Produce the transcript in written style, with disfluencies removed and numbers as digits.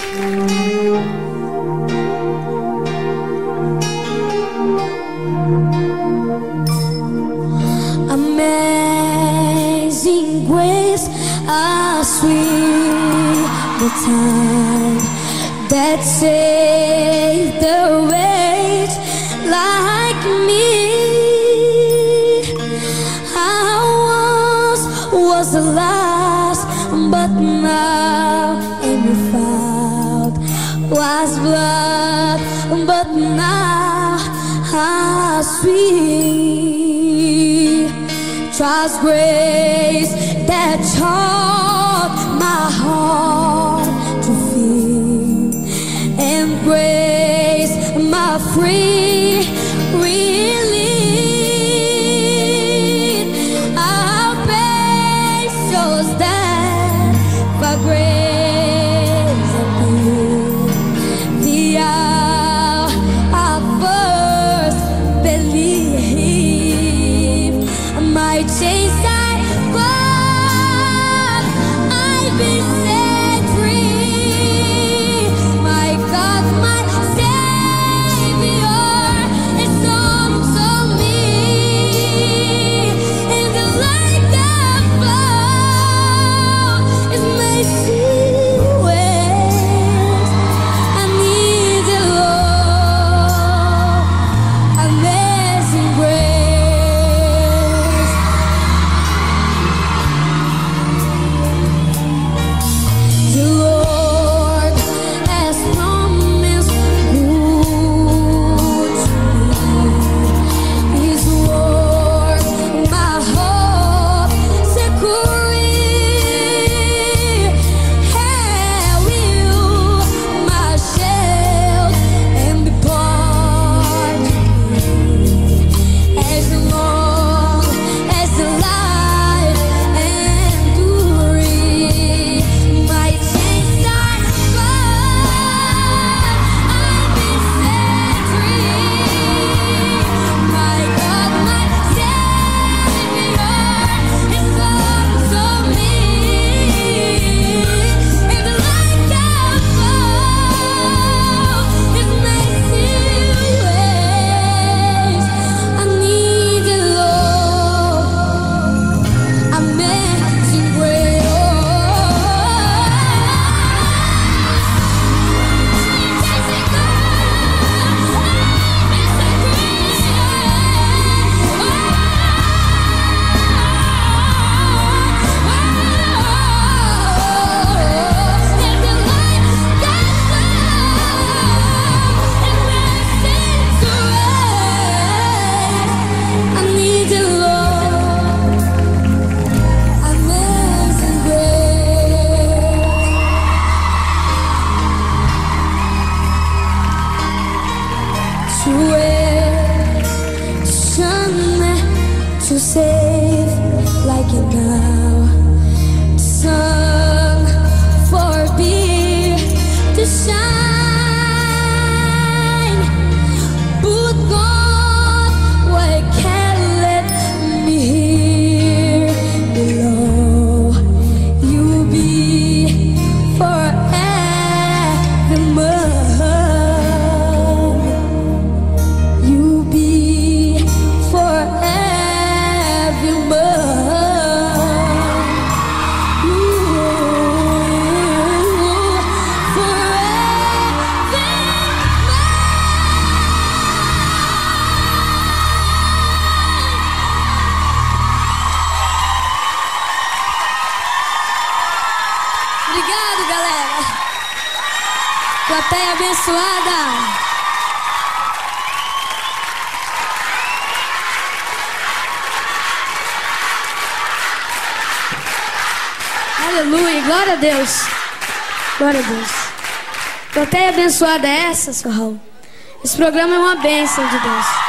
Amazing grace, how sweet the time that saved the wretch like me. I once was lost, but now am found. Was blood, but now how sweet. Trust grace that taught my heart to feel, and grace my free relief. Our faith shows that by grace appeared the hour I first believed. My chains I broke, I've been set free. My God, my Savior is on me. In the light that flows is mercy ways. I need the Lord, amazing grace. The Lord has promised good to me. His word, my hope, security. How will my shield and be part as long as the light enduring. My chains are broken, I've been set free. My God, my Savior is unto me. In the light that falls is mercy ways. I need the Lord, amazing grace. I need the Lord, amazing grace. To save like it now, sun forbid to shine, but God, why can't let me here below? You be forevermore. You be Obrigado, galera. Plateia abençoada. Aleluia, glória a Deus. Glória a Deus. Plateia abençoada é essa, seu Raul. Esse programa é uma bênção de Deus.